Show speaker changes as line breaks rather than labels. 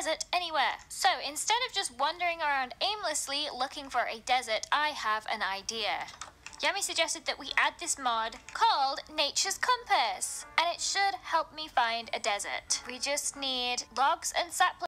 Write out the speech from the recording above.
desert anywhere. So instead of just wandering around aimlessly looking for a desert, I have an idea. Yummy suggested that we add this mod called Nature's Compass, and it should help me find a desert. We just need logs and saplings.